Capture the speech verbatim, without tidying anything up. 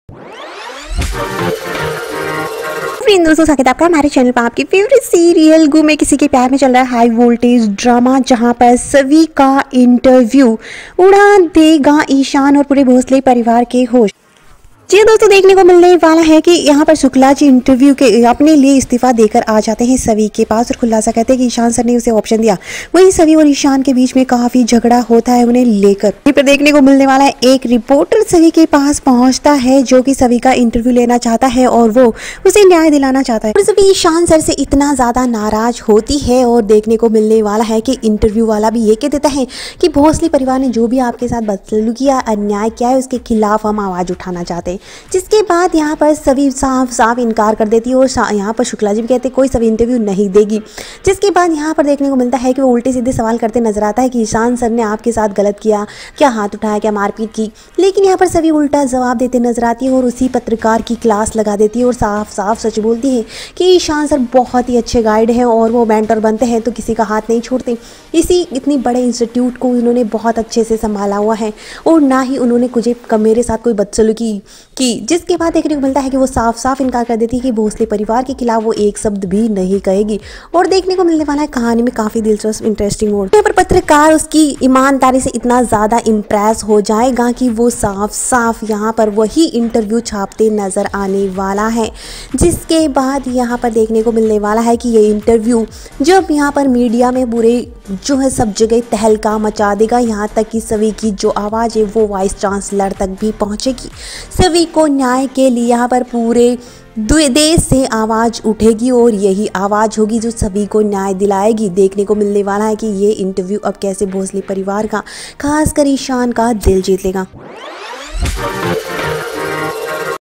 Friend दोस्तों, स्वागत है आपका हमारे चैनल पर। आपके फेवरेट सीरियल गुम किसी के प्यार में चल रहा है हाई वोल्टेज ड्रामा, जहां पर सभी का इंटरव्यू उड़ा देगा ईशान और पूरे भोसले परिवार के होश। जी दोस्तों, देखने को मिलने वाला है कि यहाँ पर शुक्ला जी इंटरव्यू के अपने लिए इस्तीफा देकर आ जाते हैं सभी के पास और खुलासा कहते हैं कि ईशान सर ने उसे ऑप्शन दिया। वहीं सभी और ईशान के बीच में काफी झगड़ा होता है उन्हें लेकर। यहीं पर देखने को मिलने वाला है एक रिपोर्टर सभी के पास पहुंचता है जो कि सभी का इंटरव्यू लेना चाहता है और वो उसे न्याय दिलाना चाहता है। और सभी ईशान सर से इतना ज्यादा नाराज होती है और देखने को मिलने वाला है कि इंटरव्यू वाला भी ये कह देता है कि भोसले परिवार ने जो भी आपके साथ बदसलूकी या अन्याय किया है उसके खिलाफ हम आवाज उठाना चाहते हैं। जिसके बाद यहाँ पर सभी साफ साफ इनकार कर देती है और यहाँ पर शुक्ला जी भी कहते हैं कोई सभी इंटरव्यू नहीं देगी। जिसके बाद यहाँ पर देखने को मिलता है कि वो उल्टे सीधे सवाल करते नजर आता है कि ईशान सर ने आपके साथ गलत किया, क्या हाथ उठाया, क्या मारपीट की। लेकिन यहाँ पर सभी उल्टा जवाब देते नजर आती है और उसी पत्रकार की क्लास लगा देती है और साफ साफ सच बोलती है कि ईशान सर बहुत ही अच्छे गाइड हैं और वो मेंटर बनते हैं तो किसी का हाथ नहीं छोड़ते। इसी इतनी बड़े इंस्टीट्यूट को उन्होंने बहुत अच्छे से संभाला हुआ है और ना ही उन्होंने कुछ मेरे साथ कोई बदसलूकी की। जिसके बाद देखने को मिलता है कि वो साफ साफ इनकार कर देती है कि भोसले परिवार के खिलाफ वो एक शब्द भी नहीं कहेगी। और देखने को मिलने वाला है कहानी में काफी दिलचस्प इंटरेस्टिंग मोड़। यहाँ पर पत्रकार उसकी ईमानदारी से इतना ज्यादा इम्प्रेस हो जाएगा कि वो साफ साफ यहाँ पर वही इंटरव्यू छापते नजर आने वाला है। जिसके बाद यहाँ पर देखने को मिलने वाला है कि ये इंटरव्यू जब यहाँ पर मीडिया में बुरे जो है सब जगह तहलका मचा देगा, यहाँ तक कि सभी की जो आवाज़ है वो वाइस चांसलर तक भी पहुँचेगी। सभी को न्याय के लिए यहाँ पर पूरे देश से आवाज़ उठेगी और यही आवाज़ होगी जो सभी को न्याय दिलाएगी। देखने को मिलने वाला है कि ये इंटरव्यू अब कैसे भोसले परिवार का, खासकर ईशान का दिल जीत लेगा।